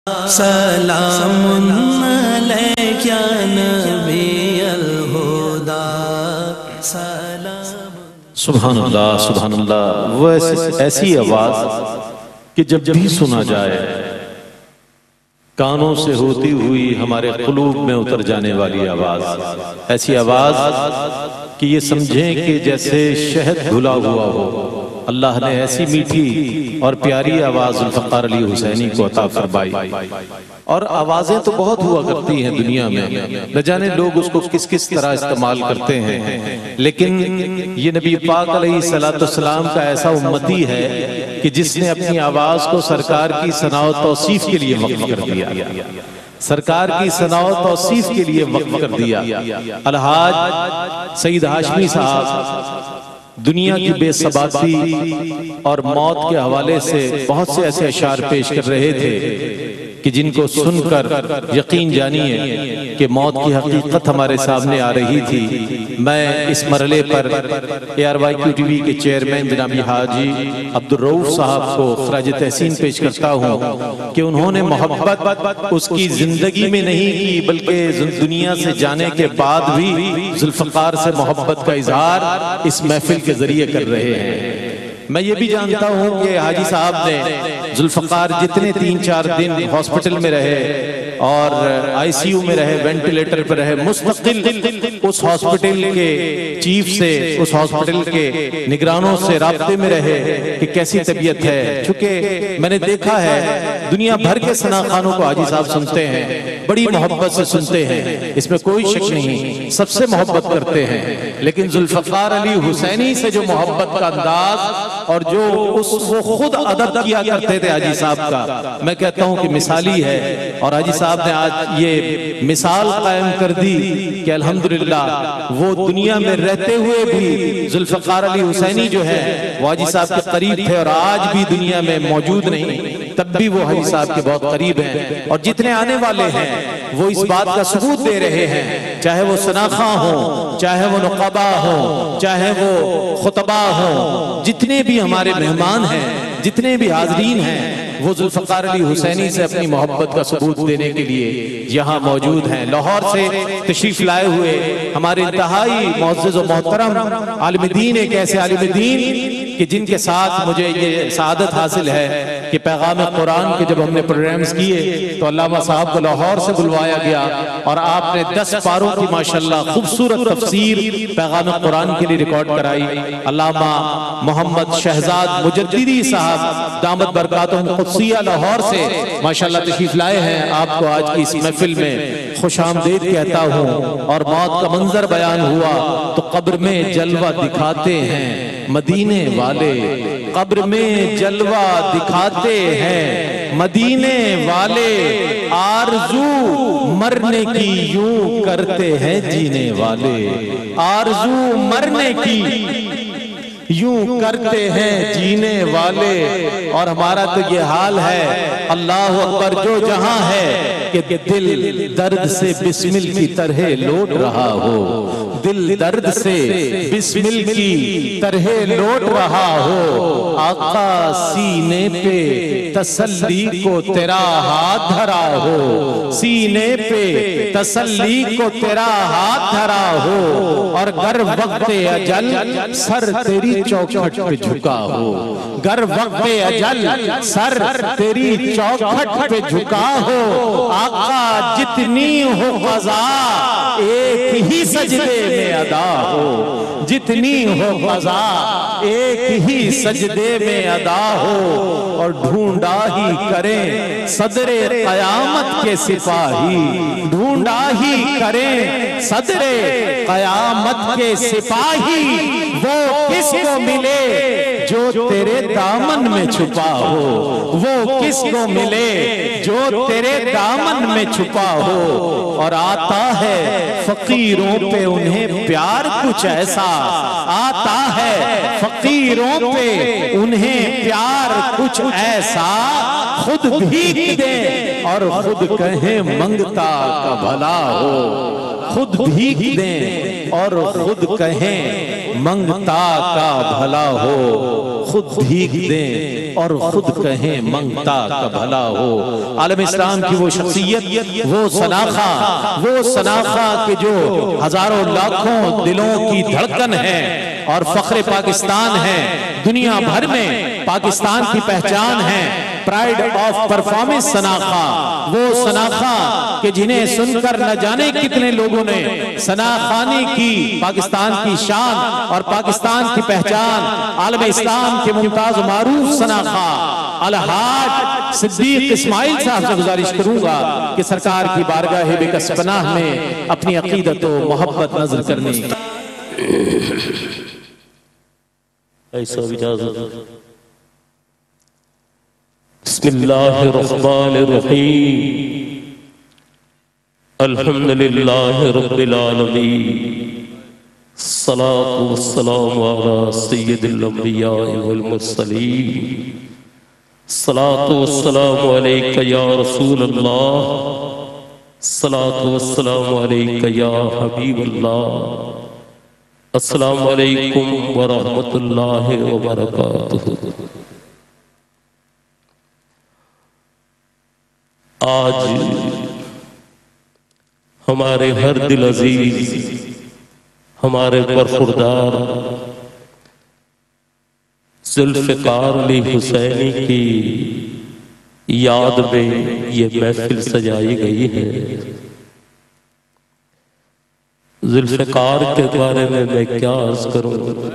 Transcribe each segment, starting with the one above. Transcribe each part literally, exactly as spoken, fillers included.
سلام علیک یا نبی الہدی سلام۔ سبحان اللہ سبحان اللہ، وہ ایسی آواز کہ جب بھی سنا جائے کانوں سے ہوتی ہوئی ہمارے قلوب میں اتر جانے والی آواز، ایسی آواز کہ یہ سمجھیں کہ جیسے شہد گھلا ہوا ہو۔ اللہ نے ایسی میٹھی اور پیاری آواز ذوالفقار علی حسینی کو عطا فرمائی۔ اور آوازیں تو بہت ہوا کرتی ہیں دنیا میں، نہ جانے لوگ اس کو کس کس طرح استعمال کرتے ہیں، لیکن یہ نبی پاک علیہ السلام کا ایسا امتی ہے کہ جس نے اپنی آواز کو سرکار کی ثنا و توصیف کے لیے وقف کر دیا، سرکار کی ثنا و توصیف کے لیے وقف کر دیا۔ الحاج سید ہاشمی صاحب دنیا کی بے ثباتی اور موت کے حوالے سے بہت سے ایسے اشعار پیش کر رہے تھے کہ جن کو سن کر یقین جانیے کہ موت کی حقیقت ہمارے سامنے آ رہی تھی۔ میں اس مرحلے پر A R Y Q T V کے چیئرمین جناب حاجی عبدالرؤوف صاحب کو خراج تحسین پیش کرتا ہوں کہ انہوں نے محبت اس کی زندگی میں نہیں کی بلکہ دنیا سے جانے کے بعد بھی ذوالفقار سے محبت کا اظہار اس محفل کے ذریعے کر رہے ہیں۔ میں یہ بھی جانتا ہوں کہ حاجی صاحب نے ذوالفقار جتنے تین چار دن ہاسپٹل میں رہے اور آئی سی یو میں رہے، وینٹیلیٹر پر رہے، مستقل اس ہاسپٹل کے چیف سے، اس ہاسپٹل کے نگرانوں سے رابطے میں رہے کہ کیسی طبیعت ہے۔ چونکہ میں نے دیکھا ہے دنیا بھر کے ثنا خوانوں کو حاجی صاحب سنتے ہیں، بڑی محبت سے سنتے ہیں، اس میں کوئی شک نہیں، سب سے محبت کرتے ہیں، لیکن ذوالفقار علی حسینی سے جو محبت کا انداز اور جو اس وہ خود ادب کیا کرتے تھے حاجی صاحب کا، میں کہتا ہوں کہ مثالی ہے۔ اور حاجی صاحب نے آج یہ مثال قائم کر دی کہ الحمدللہ وہ دنیا میں رہتے ہوئے بھی ذوالفقار علی حسینی جو ہے وہ حاجی صاحب کے قریب تھے، اور آج بھی دنیا میں موجود نہیں تب بھی وہ حاجی صاحب کے بہت قریب ہیں، اور جتنے آنے والے ہیں وہ اس بات کا ثبوت دے رہے ہیں، چاہے وہ ثناخواں ہوں، چاہے وہ نقبا ہوں، چاہے وہ خطبہ ہوں، جتنے بھی ہمارے مہمان ہیں، جتنے بھی حاضرین ہیں، وہ ذوالفقار علی حسینی سے اپنی محبت کا ثبوت دینے کے لیے یہاں موجود ہیں۔ لاہور سے تشریف لائے ہوئے ہمارے انتہائی معزز و محترم عالم دین، ایک ایسے عالم دین کہ جن کے ساتھ مجھے یہ سعادت حاصل ہے کہ پیغام قرآن کے جب ہم نے پروگرامز کیے تو علامہ صاحب کو لاہور سے بلوایا گیا اور آپ نے دس پاروں کی ماشاءاللہ خوبصورت تفسیر پیغام قرآن کے لیے ریکارڈ کرائی۔ علامہ محمد شہزاد مجددی صاحب دامت برکاتہم قدسیہ لاہور سے ماشاءاللہ تشریف لائے ہیں، آپ کو آج کی اس محفل میں خوش آمدید کہتا ہوں۔ اور موت کا منظر بیان ہوا تو قبر میں جلوہ دکھاتے ہیں مدینے والے، قبر میں جلوہ دکھاتے ہیں مدینے والے، آرزو مرنے کی یوں کرتے ہیں جینے والے، آرزو مرنے کی یوں کرتے ہیں جینے والے۔ اور ہمارا تو یہ حال ہے، اللہ اکبر، جو جہاں ہے کہ دل درد سے بسمل کی طرح لوٹ رہا ہو، دل درد سے بسمل کی طرح لوٹ رہا ہو، آقا سینے پہ تسلی کو تیرا ہاتھ دھرا ہو، سینے پہ تسلی کو تیرا ہاتھ دھرا ہو، اور گر وقت اجل سر تیری چوکھٹ پہ جھکا ہو، گر وقت اجل سر تیری چوکھٹ پہ جھکا ہو، آقا جتنی ہو قضا ایک ہی سجدے میں ادا ہو، جتنی ہو قضا ایک ہی سجدے میں ادا ہو، اور ڈھونڈا ہی کریں صدر قیامت کے سپاہی، ڈھونڈا ہی کریں صدر قیامت کے سپاہی، وہ کس کو ملے جو تیرے دامن میں چھپا ہو، وہ کس کو ملے جو تیرے دامن میں چھپا ہو، اور آتا ہے فقیروں پہ انہیں پیار کچھ ایسا، آتا ہے فقیروں پہ انہیں پیار کچھ ایسا، خود بھیک دیں اور خود کہیں منگتا کا بھلا ہو، خود بھیک دیں اور خود کہیں منگتا کا بھلا ہو، خود بھیک دیں اور خود کہیں منگتا کا بھلا ہو۔ عالم اسلام کی وہ شخصیت، وہ سناخہ، وہ سناخہ کہ جو ہزاروں لاکھوں دلوں کی دھڑکن ہے اور فخر پاکستان ہے، دنیا بھر میں پاکستان کی پہچان ہے، پرائیڈ آف پرفارمنس سناخہ، وہ سناخہ کہ جنہیں سن کر نہ جانے کتنے لوگوں نے سناخانی کی، پاکستان کی شان اور پاکستان کی پہچان، عالم اسلام کے ممتاز و معروف سناخہ الحاج صدیق اسماعیل صاحب سے گزارش کروں گا کہ سرکار کی بارگاہ بکس پناہ میں اپنی عقیدت و محبت نظر کرنے ایسا اجازت۔ بسم اللہ الرحمن الرحیم، الحمدللہ رب العالمین، الصلاة والسلام علی سید الانبیاء والمرسلین، الصلاة والسلام علیک یا رسول اللہ، الصلاة والسلام علیک یا حبیب اللہ، السلام علیکم ورحمۃ اللہ وبرکاتہ۔ آج ہمارے ہر دل عزیز، ہمارے برخوردار ذوالفقار علی حسینی کی یاد میں یہ محفل سجائی گئی ہے۔ ذوالفقار کے بارے میں میں کیا عرض کروں،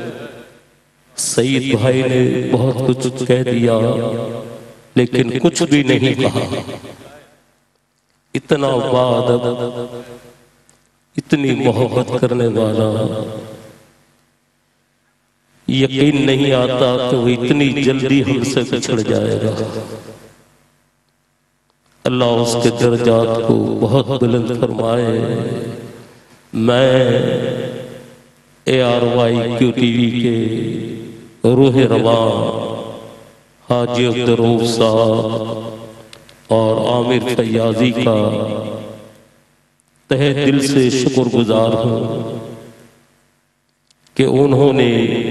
سعید بھائی نے بہت کچھ کہہ دیا لیکن کچھ بھی نہیں کہا۔ اتنا بادب، اتنی محبت کرنے والا، یقین نہیں آتا کہ وہ اتنی جلدی ہم سے بچھڑ جائے گا۔ اللہ اس کے درجات کو بہت بلند فرمائے۔ میں A R Y Q T V کے روح رواں حاجی عبدالرؤوف صاحب اور عامر فیاضی کا تہہ دل سے شکر گزار ہوں کہ انہوں نے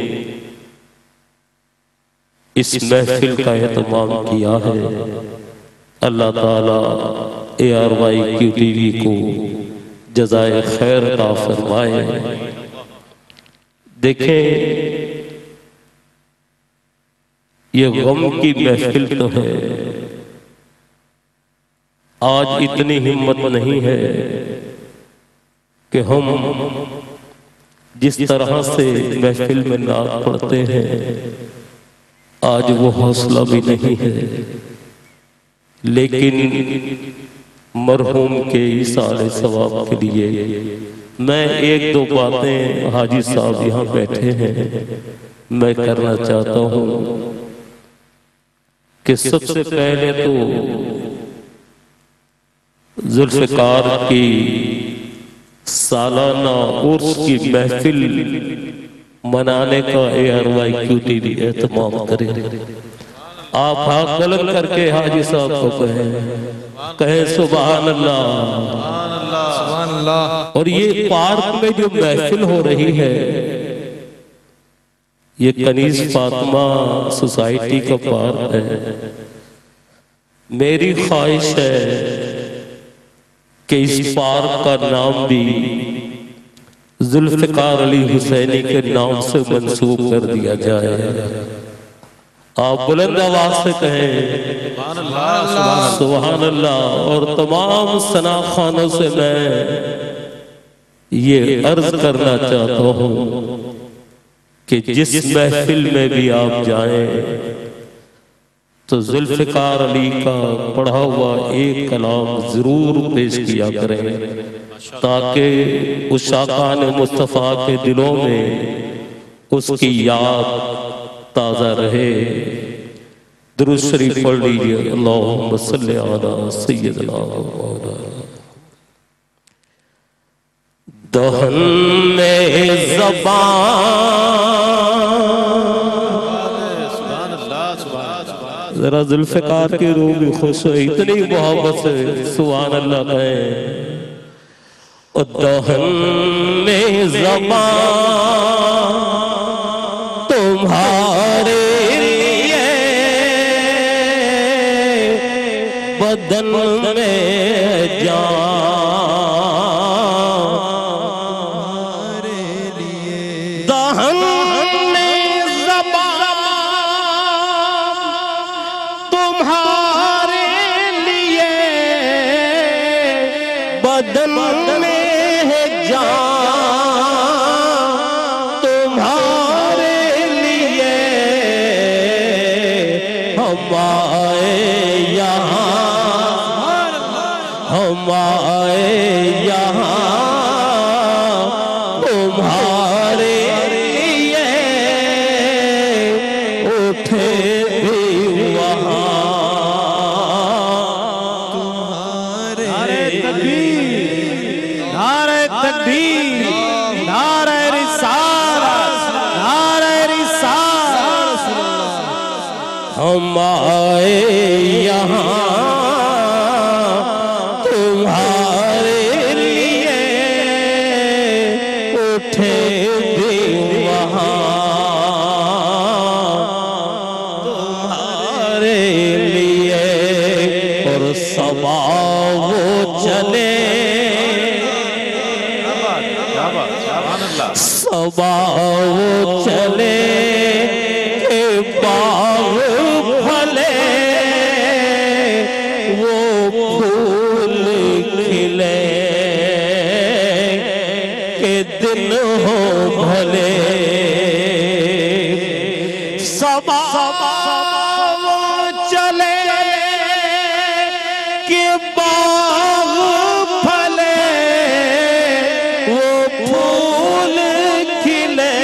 اس محفل کا اہتمام کیا ہے۔ اللہ تعالیٰ A R Y Q T V کو جزائے خیر عطا فرمائے۔ دیکھیں، یہ غم کی محفل تو ہے، آج اتنی ہمت نہیں ہے کہ ہم جس طرح سے محفل میں نعت پڑھتے ہیں آج وہ حوصلہ بھی نہیں ہے، لیکن مرحوم کے ایصال ثواب کے لیے میں ایک دو باتیں، حاجی صاحب یہاں بیٹھے ہیں، میں کرنا چاہتا ہوں کہ سب سے پہلے تو ذوالفقار کی سالانہ عرس کی محفل منانے کا A R Y Q T V اہتمام کرے۔ آپ ہاتھ بلند کر کے حاجی صاحب کو کہیں کہیں سبحان اللہ۔ اور یہ پارک میں جو محفل ہو رہی ہے یہ کنیز فاطمہ سوسائٹی کا پارک ہے۔ میری خواہش ہے کہ اس پارک کا نام بھی ذوالفقار علی حسینی کے نام سے منسوب کر دیا جائے۔ آپ بلند آواز سے کہیں سبحان اللہ۔ اور تمام ثنا خوانوں سے میں یہ عرض کرنا چاہتا ہوں کہ جس محفل میں بھی آپ جائیں تو ذوالفقار علی کا پڑھا ہوا ایک کلام ضرور پیش کیا کریں تاکہ اس عاشقان مصطفیٰ کے دلوں میں اس کی یاد تازہ رہے۔ درود شریف پڑھ لیجئے، اللہم صلی علی سیدنا مولانا۔ دہن میں زبان ذرا ذوالفقار کی روح بھی خوش ہوئی، اتنی محبت سے سبحان اللہ کہیں۔ دہن میں زبان تمہارے لیے، بدن میں جان، دہن میں زبان تمہارے لیے، بدن میں تمہارے لیے، ہم آئے یہاں، ہم آئے یہاں تمہارے لیے، اٹھے بھی وہاں تمہارے تکبیر، نعرہ تکبیر، نعرہ رسالت، نعرہ رسالت۔ ہم آئے یہاں تمہارے لیے، اٹھے بھی وہاں تمہارے لیے، اور صبا وہ چلے، صبا وہ چلے کہ باغ پھلے، وہ پھول کھلے کہ دن ہو بھلے، صبا وہ چلے کہ باغ پھلے، وہ پھول کھلے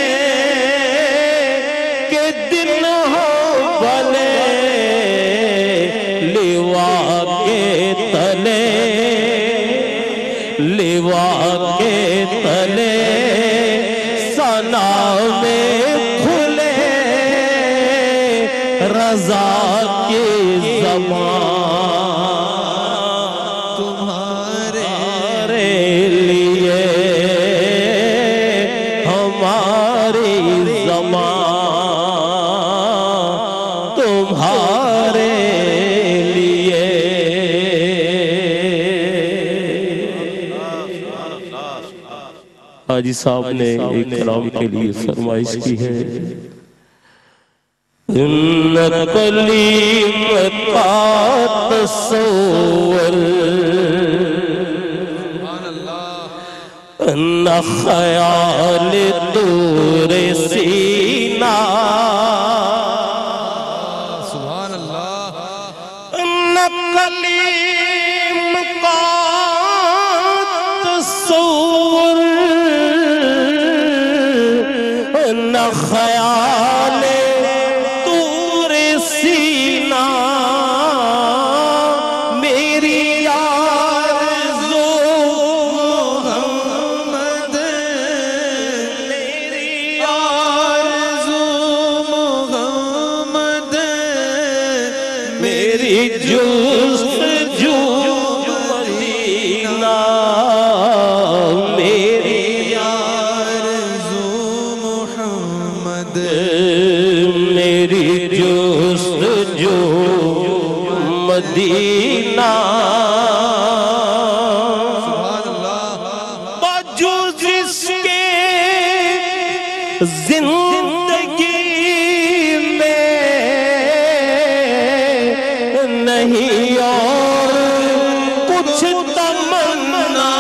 کہ دن ہو بھلے، لیوا کے تلے، لیوا کے تلے ثنا میں کھلے، رضا کی زبان تمہارے لیے، ہماری زبان تمہارے لیے۔ حاجی صاحب نے ایک کلام کے لیے فرمائش کی ہے، ان کلیم کا تصور، ان خیال دور سینہ، سبحان اللہ، ان کلیم کا تصور، ان خیال دور سینہ، میری آرزو محمد، میری آرزو محمد، میری جستجو مدینہ، میری آرزو محمد، میری جستجو مدینہ، بجز اس کے زندگی میں نہیں اور کچھ تمنا،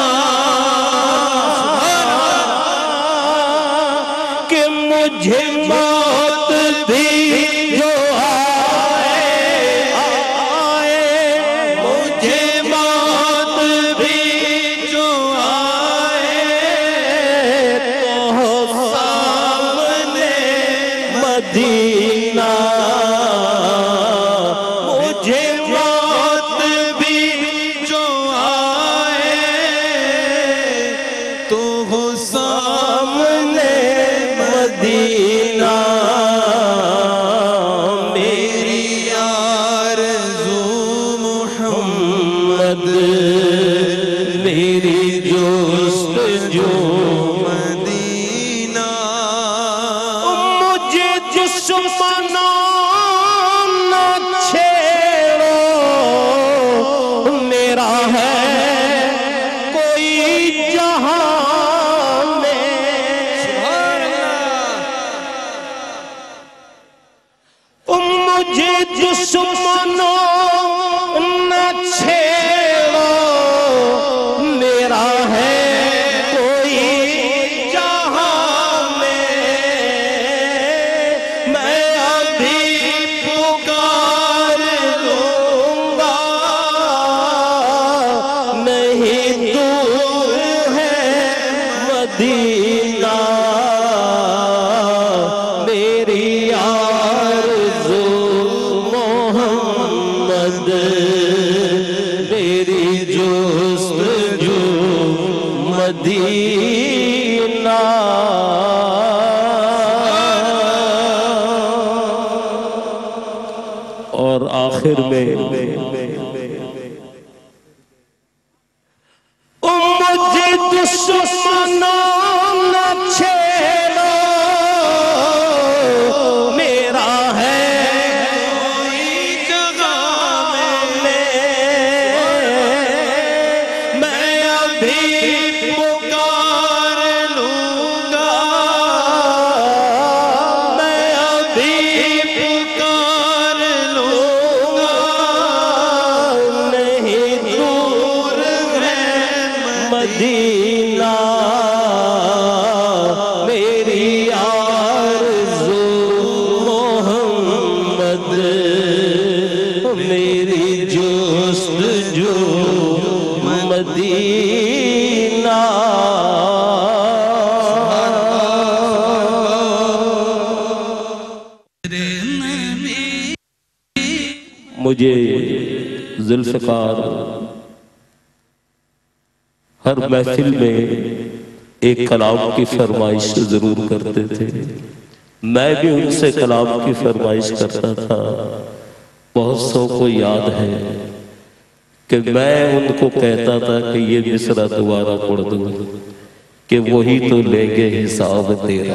کہ مجھے موت بھی جو آئے، مجھے موت بھی جو آئے، تو سامنے مدینہ، مجھے موت بھی جو آئے، مدینہ میری آرزو محمد میری جستجو مدینہ اور آخر میں مدینہ میری آرزو محمد میری جستجو مدینہ مجھے ذوالفقار ہر محفل میں ایک کلام کی فرمائش ضرور کرتے تھے، میں بھی ان سے کلام کی فرمائش کرتا تھا۔ بہت سو کو یاد ہے کہ میں ان کو کہتا تھا کہ یہ مصرع دوبارہ پڑھ دوں کہ وہی تو لیں گے حساب تیرا۔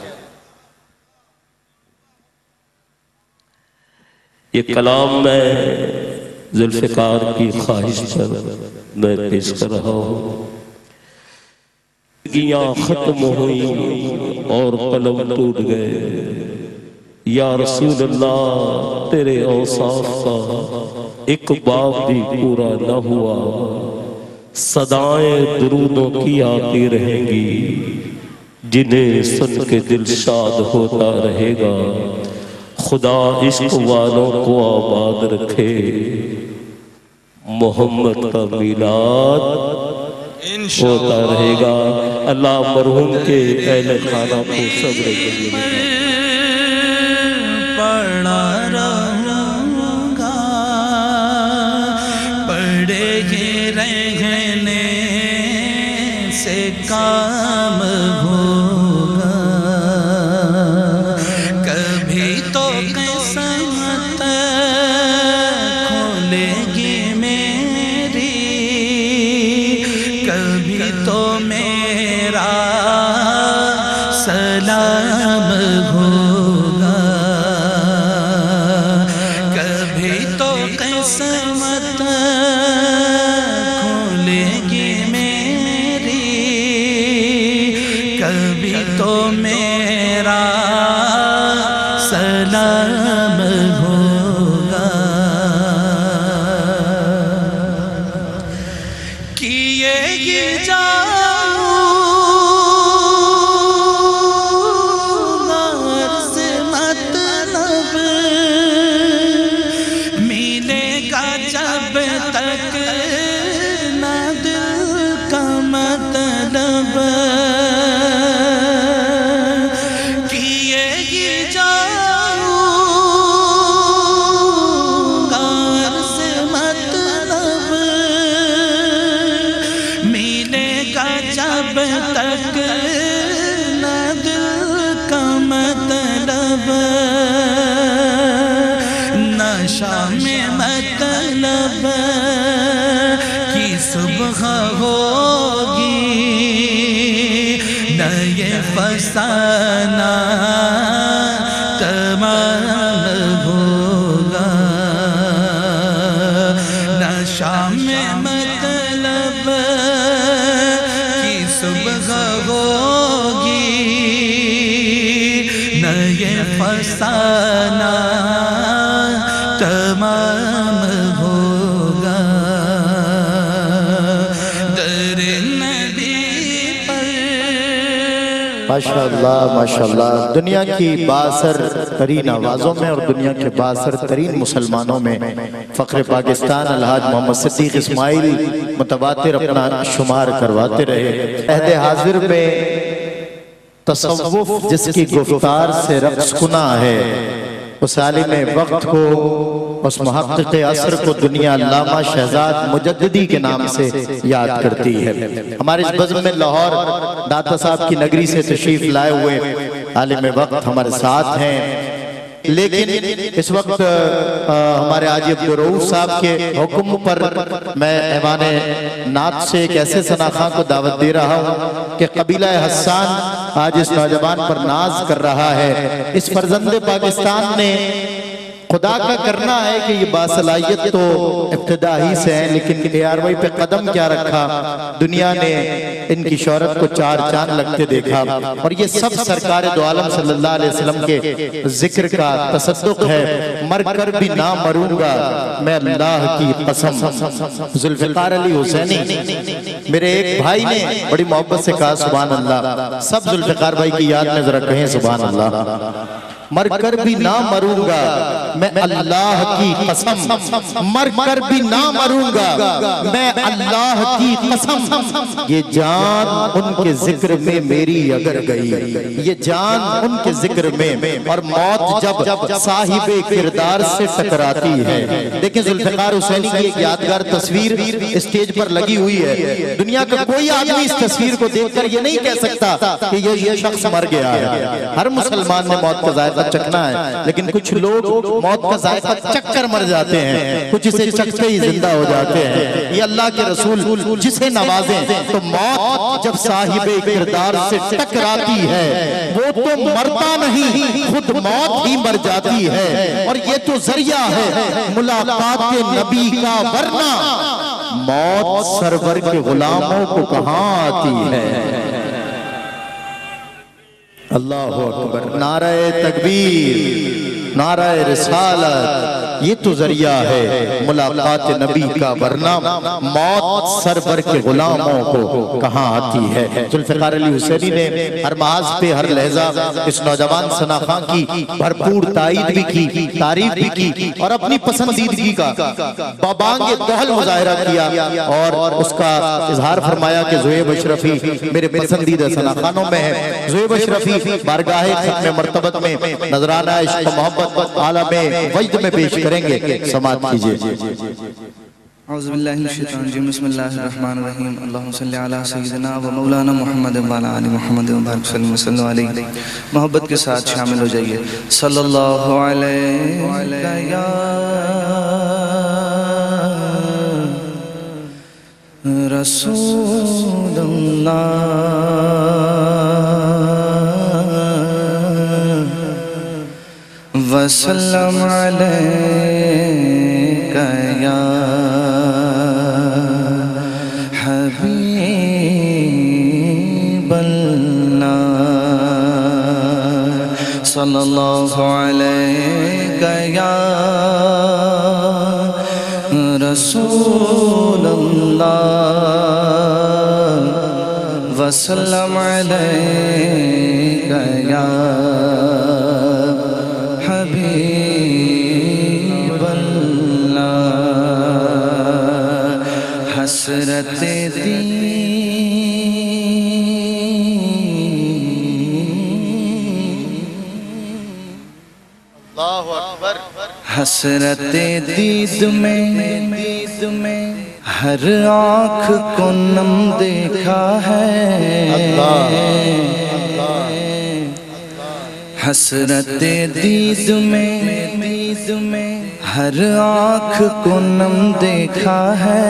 یہ کلام میں ذوالفقار کی خواہش پر میں پیش کر رہا ہوں۔ زندگیاں ختم ہوئیں اور قلم ٹوٹ گئے، یا رسول اللہ تیرے اوصاف کا ایک باب بھی پورا نہ ہوا، صدائیں درودوں کی آتی رہیں گی جنہیں سن کے دل شاد ہوتا رہے گا۔ خدا عشق والوں کو آباد رکھے، محمد کا میلاد ہوتا رہے گا۔ اللہ مرحوم کے اہل خانہ کو صبر جمیل پڑھا رہوں گا، پڑھے ہی رہنے سے کام ہوگا، کبھی تو قسمت کھولے گی میری، کبھی تو میرا سلام ہوگا، کبھی تو قسمت کھولے گی میری، کبھی تو میرا سلام ہوگا۔ کیے یہ جاؤں غرض مطلب، ملے گا جب تک نہ دل کا مطلب، کیے یہ جاؤں غرض مطلب، ملے گا جب تک نہ دل کا مطلب، نہ شام مطلب کی صبح ہوگی، نہ یہ فسانہ تمام ہوگا، نہ شام مطلب کی صبح ہوگی، نہ یہ فسانہ تمام ہوگا۔ در نبی پر ماشاءاللہ ماشاءاللہ، دنیا کی بااثر ترین آوازوں میں اور دنیا کے بااثر ترین مسلمانوں میں فخر پاکستان الحاج محمد صدیق اسماعیل متواتر اپنا شمار کرواتے رہے۔ عہد حاضر میں تصوف جس کی گفتار سے رقص کنا ہے، اس عالم وقت کو، اس محقق عصر کو دنیا علامہ شہزاد مجددی کے نام سے یاد کرتی ہے۔ ہمارے اس بزم میں لاہور داتا صاحب کی نگری سے تشریف لائے ہوئے عالم وقت ہمارے ساتھ ہیں، لیکن اس وقت ہمارے حاجی عبدالرؤوف صاحب کے حکم پر میں ایوان نعت سے ایک ایسے ثناخواں کو دعوت دے رہا ہوں کہ قبیلہ حسان آج اس نوجوان پر ناز کر رہا ہے۔ اس فرزند پاکستان نے خدا کا کرنا ہے کہ یہ باصلاحیت تو ابتدا ہی سے ہیں، لیکن اے آر وائی پہ قدم کیا رکھا، دنیا نے ان کی شہرت کو چار چاند لگتے دیکھا، اور یہ سب سرکار دو عالم صلی اللہ علیہ وسلم کے ذکر کا تصدق ہے۔ مر کر بھی نہ مروں گا میں اللہ کی قسم۔ ذوالفقار علی حسینی میرے ایک بھائی نے بڑی محبت سے کہا سبحان اللہ، سب ذوالفقار بھائی کی یاد میں ذرا کہیں سبحان اللہ۔ مر کر بھی نہ مروں گا میں اللہ کی قسم، مر کر بھی نہ مروں گا میں اللہ کی قسم۔ یہ جان ان کے ذکر میں میری اگر گئی، یہ جان ان کے ذکر میں، اور موت جب صاحب کردار سے ٹکراتی ہے۔ دیکھیں ذوالفقار حسینی کی ایک یادگار تصویر اسٹیج پر لگی ہوئی ہے، دنیا کا کوئی آدمی اس تصویر کو دیکھ کر یہ نہیں کہہ سکتا کہ یہ شخص مر گیا ہے۔ ہر مسلمان نے موت کا ذائقہ چکھنا ہے، لیکن کچھ لوگ موت کا ذائقہ چکھ کر مر جاتے ہیں، کچھ اسے چکھتے ہی زندہ ہو جاتے ہیں۔ یہ اللہ کے رسول جسے نوازیں تو موت جب صاحب کردار سے ٹکراتی ہے وہ تو مرتا نہیں، خود موت ہی مر جاتی ہے، اور یہ تو ذریعہ ہے ملاقات نبی کا، ورنہ موت سرور کے غلاموں کو کہاں آتی ہے۔ اللہ اکبر، نعرہ تکبیر، نعرہ رسالت، یہ تو ذریعہ ہے ملاقات نبی کا، ورنہ موت سرور کے غلاموں کو کہاں آتی ہے۔ ذوالفقار علی حسینی نے ہر محاذ پہ ہر لہجہ اس نوجوان ثناخواں کی بھرپور تائید بھی کی، تعریف بھی کی، اور اپنی پسندیدگی کا بابانگ دہل مظاہرہ کیا، اور اس کا اظہار فرمایا کہ زہیب اشرفی میرے پسندیدہ ثناخوانوں میں ہے۔ زہیب اشرفی بارگاہ ختم مرتبت میں نذرانہ عشق و محبت عالم وجد میں پیش کریں گے، سماعت کیجئے۔ اعوذ باللہ من الشیطان الرجیم، بسم اللہ الرحمن الرحیم، اللہم صلی علی سیدنا و مولانا محمد و علی آل محمد و بارک صلی وسلم علیہ۔ محبت کے ساتھ شامل ہو جائیے۔ صلی اللہ علیہ یا رسول اللہ، وسلم علیکہ یا حبیب اللہ، صلی اللہ علیکہ یا رسول اللہ، وسلم علیکہ یا حبیب اللہ، حسرت دین حسرت دید میں ہر آنکھ کو نم دیکھا ہے، حسرت دید میں ہر آنکھ کو نم دیکھا ہے،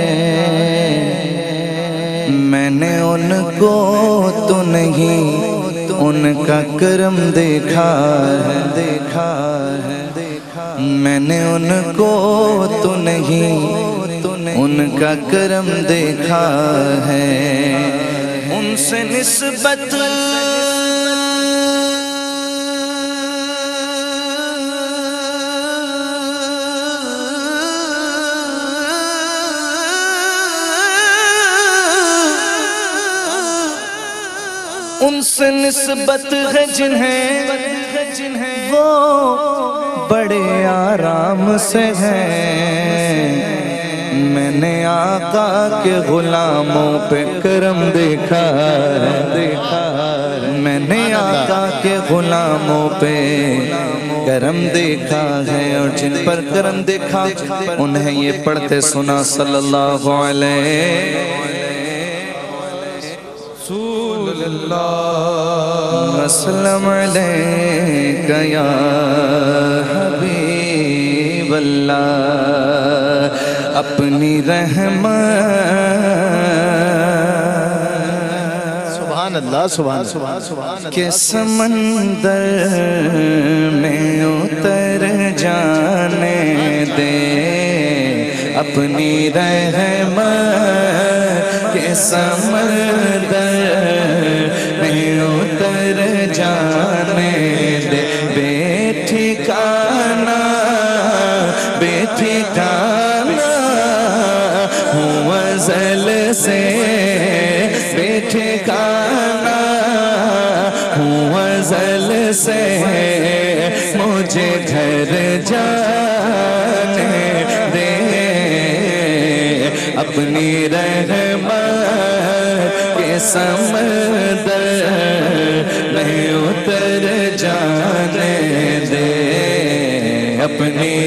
میں نے ان کو تو نہیں ان کا کرم دیکھا ہے، دیکھا ہے، میں نے ان کو تو نہیں ان کا کرم دیکھا ہے، ان سے نسبت ان سے نسبت ہے جنہیں وہ بڑے آرام سے ہیں میں نے آقا کے غلاموں پہ کرم دیکھا ہے میں نے آقا کے غلاموں پہ کرم دیکھا ہے اور جن پر کرم دیکھا انہیں یہ پڑھتے سنا صلی اللہ علیہ وسلم علیکہ یا حبیب اللہ اپنی رحمت سبحان اللہ سبحان اللہ کے سمندر میں اتر جانے دے اپنی رحمت کے سمندر میں اتر جانے دے بے ٹھکانہ بے ٹھکانہ ہوں ازل سے بے ٹھکانہ ہوں ازل سے مجھے گھر جانے دے اپنی رحمت کے سمندر میں اتر جانے دے اپنی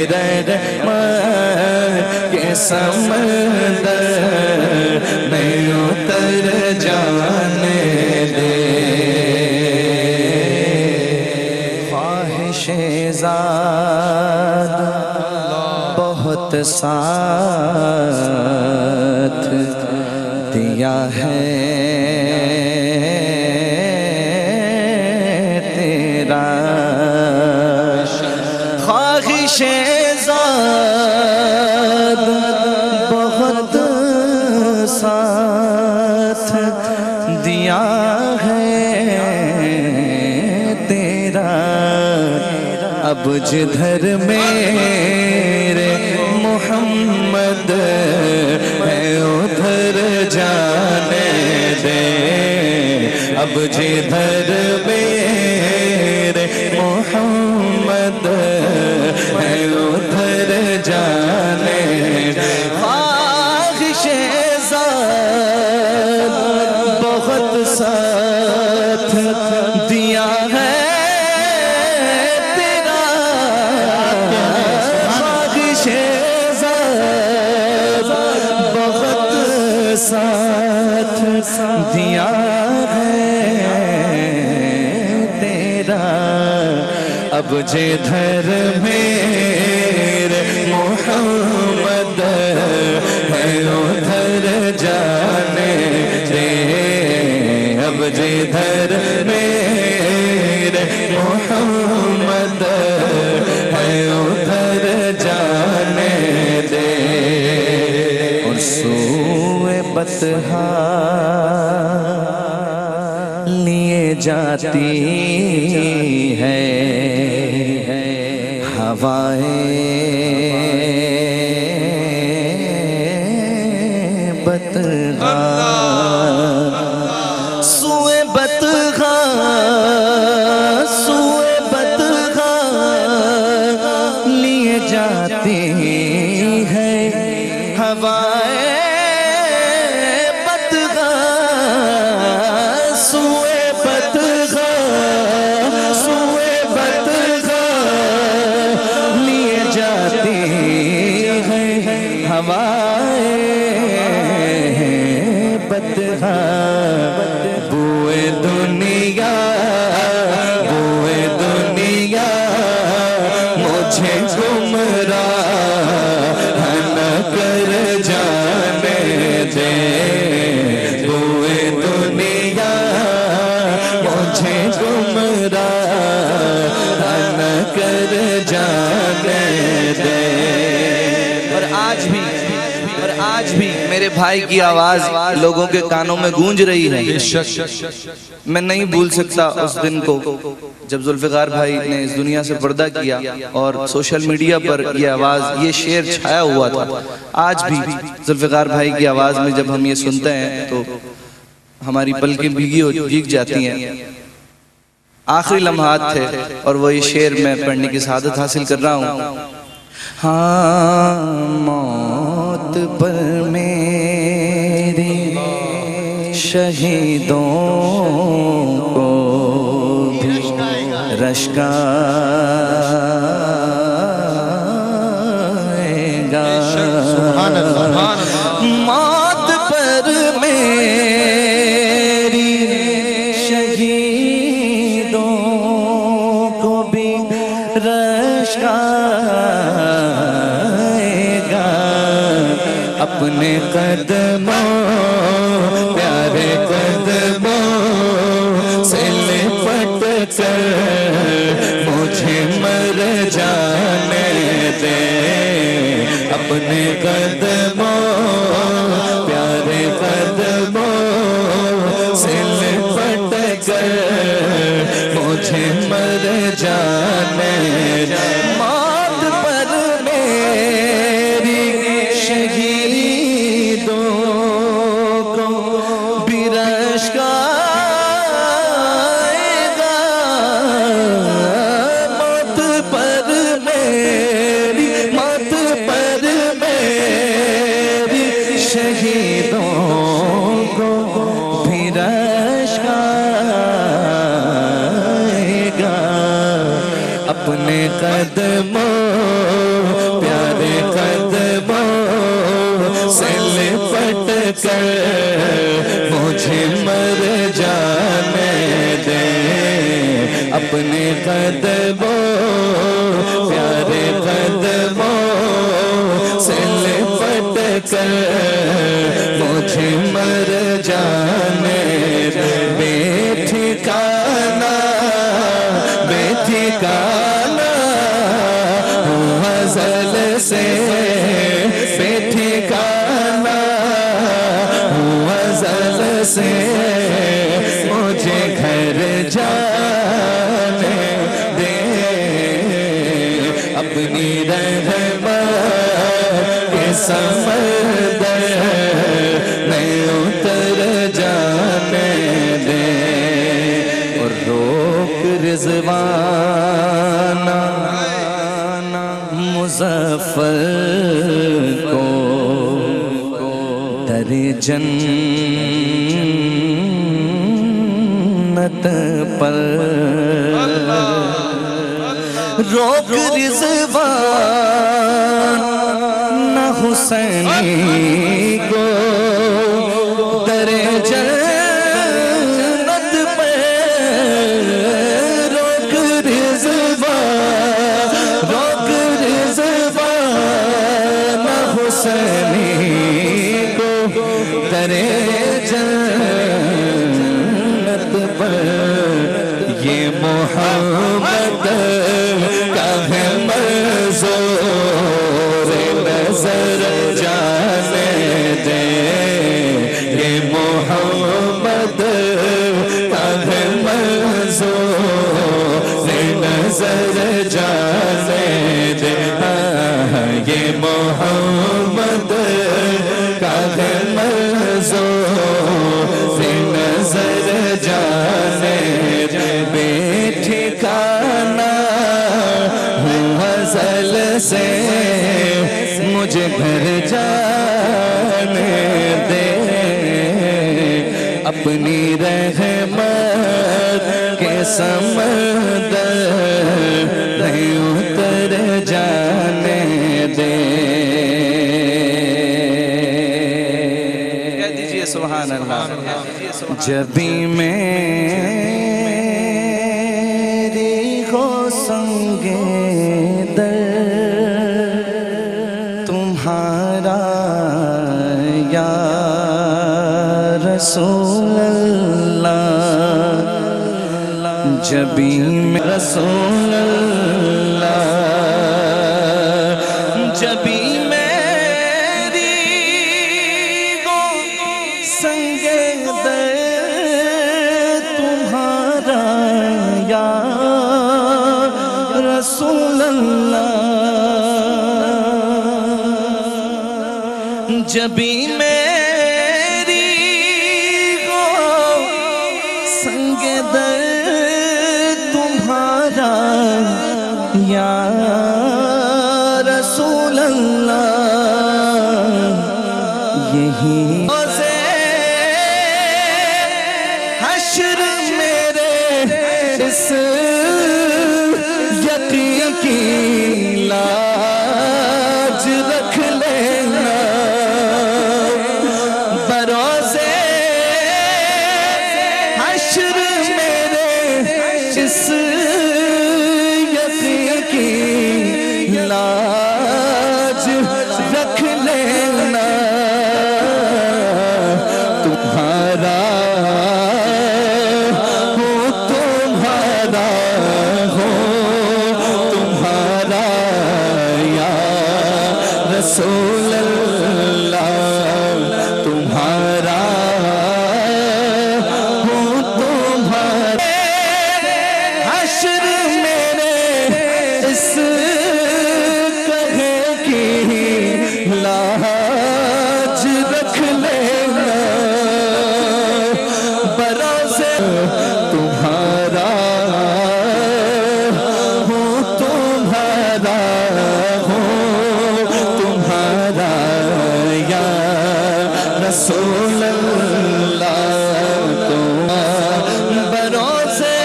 رحمت کے سمندر میں اتر جانے دے خواہش زاد بہت ساتھ دیا ہے تیرا خواہش زاد بہت ساتھ دیا ہے تیرا اب جدھر میرے محمد ہے ادھر جانے دے اب جدھر میرے محمد ہے ادھر جانے دے خواہش زاد بہت ساتھ دیا ہے ساتھ دیا ہے تیرا اب جدھر میرے محمد ہے ادھر جانے دے اب جدھر میرے محمد ہے ادھر جانے دے اور سوئے بطحا لیے جاتی ہے ہوائیں بطحا سوئے بطحا سوئے بطحا لیے جاتی ہے ہوائیں بوئے دنیا بوئے دنیا مجھے گمراہ نہ کر جانے دے بوئے دنیا مجھے گمراہ نہ کر جانے دے اور آج بھی اور آج بھی میرے بھائی کی آواز لوگوں کے کانوں میں گونج رہی ہے میں نہیں بھول سکتا اس دن کو جب ذوالفقار بھائی نے اس دنیا سے پردہ کیا اور سوشل میڈیا پر یہ آواز یہ شعر چھایا ہوا تھا آج بھی ذوالفقار بھائی کی آواز میں جب ہم یہ سنتے ہیں تو ہماری پلکیں بھیگی ہو بھیگ جاتی ہیں. آخری لمحات تھے اور وہ یہ شعر میں پڑھنے کی سعادت حاصل کر رہا ہوں. ہاں موت پر میری شہیدوں کو بھی رشک آئے گا. موت پر میری شہیدوں کو بھی رشک آئے گا. اپنے قدموں پیارے قدموں سے لپٹ کر مجھے مر جانے دے. اپنے قدموں پیارے قدموں سے لپٹ کر مجھے مر جانے دے. موت پر میری شہیدوں کو بھی رشک آئے گا. موت پر میری موت پر میری شہیدوں کو بھی رشک آئے گا. اپنے قدموں پیارے قدموں سے لپٹ کر مجھے مر جانے دے. اپنے قدموں پیارے قدموں سے لپٹ کر مجھے مر جانے دے. بے ٹھکانہ بے ٹھکانہ ہوں ازل سے بے ٹھکانہ ہوں ازل سے مجھے گھر جانے دے. اپنی رحمت کے سمندر میں اتر جانے دے. اور روک رضوانہ مظفر کو در جنت پر. روک رضوانہ حسینی کو در جنت پر. روک رضوان روک رضوانہ حسینی کو در جنت پر. یہ محمد کا ہے منظور نظر جانے دے. یہ محمد کا ہے منظور نظر جانے دے. یہ محمد کا ہے منظور نظر جانے دے. بے ٹھکانہ ہوں ازل سے مجھے گھر جانے دے. اپنی رحمت کے سمندر میں اتر جانے دے. کہہ دیجئے سبحان اللہ. جبھی میری ہو سنگے در تمہارا یا رسول اللہ. جبھی میں رسول اللہ جبھی میری ہو سنگے در تمہارا یا رسول اللہ. جبھی میری ہو روزے حشر میرے اس یقین کی لاج رکھ لینا بروزے حشر میرے اس یقین کی لاج رکھ لینا تمہارا ہو تمہارا ہو تمہارا یا رسول اللہ تمہارا ہو تمہارا حشر میرے اس کہے کی لاج رکھ لینا بروزے تمہارا ہو تمہارا ہو تمہارا یا رسول اللہ بروزے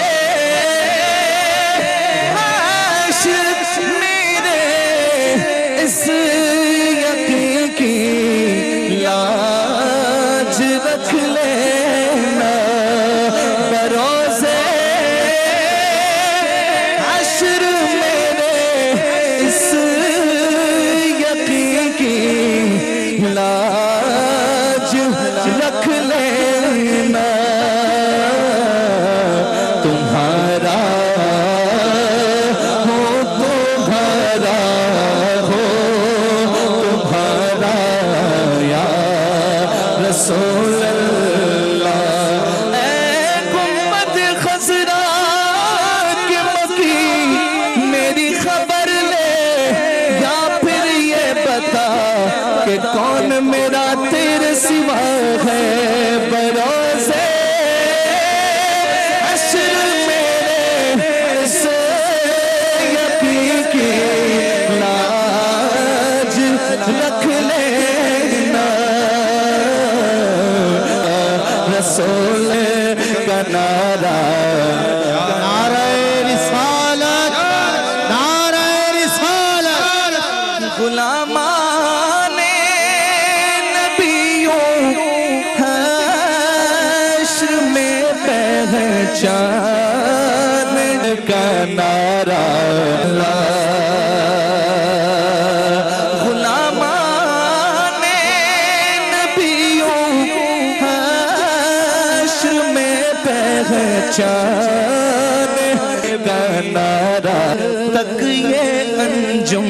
حشر میرے اس یقین کی لاج رکھ لینا بروزے حشر میرے اس یقین کی لاج رکھ لینا تمہارا ہو تمہارا ہو تمہارا یا رسول اللہ اے گنبد خضرا کے مکی میری خبر لے یا پھر یہ بتا کہ کون میرا تیرے سوا ہے بروزے حشر میرے اس یقین کی لاج رکھ لینا رسول کا نعرہ نعرہ رسالت نعرہ رسالت غلامان نبیوں حشر میں پہچان کا نعرہ غلامان نبیوں حشر میں پہچان کا نعرہ تک یہ انجم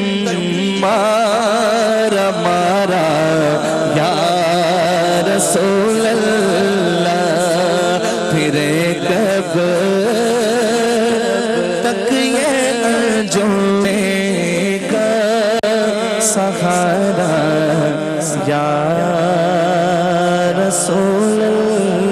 مارا مارا یا رسول اللہ پھرے کب تک یہ انجم کا سہارا یا رسول اللہ